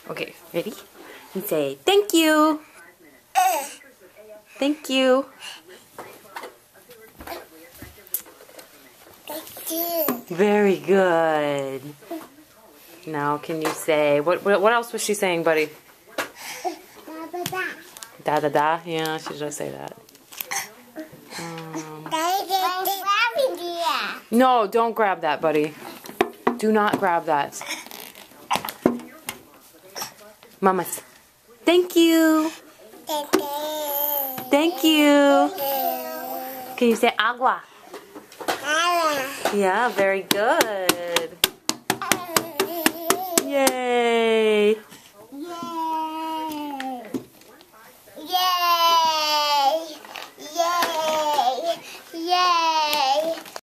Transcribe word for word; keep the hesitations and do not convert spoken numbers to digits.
Okay, ready? You say, thank you. Thank you. Thank you. Very good. Now, can you say, what What, what else was she saying, buddy? Da da da. Da da da? Yeah, she does say that. Um, no, don't grab that, buddy. Do not grab that. Mamas. Thank you. Thank you. Thank you. Can you say agua? Yeah, very good. Yay.